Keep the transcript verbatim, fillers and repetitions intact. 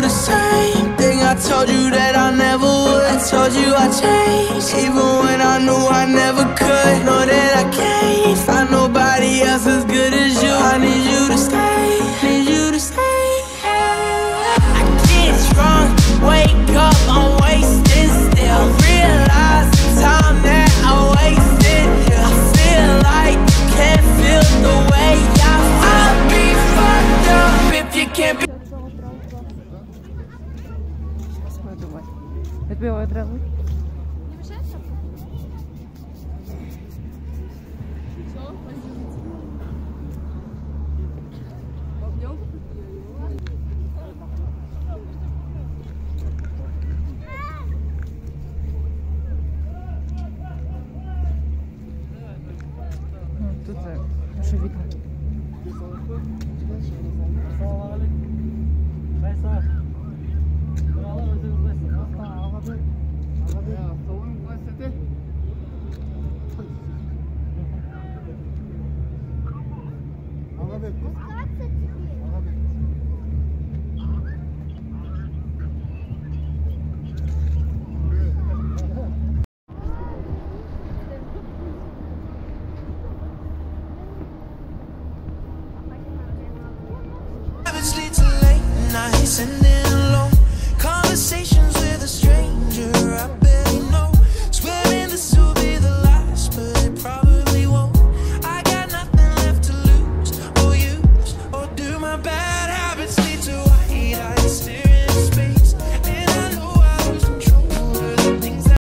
the same thing I told you that I never would. I told you I changed, even when I knew I never could. Know that I can't find nobody else as good as you. I need you to stay, need you to stay. I get drunk, wake up, I'm wasted still. Realize the time that I wasted. I feel like you can't feel the way I feel. I'll be fucked up if you can't be. Отбиваю траву. Не мешает шапка? Все, пойдемте. Пойдем? Тут уже видно.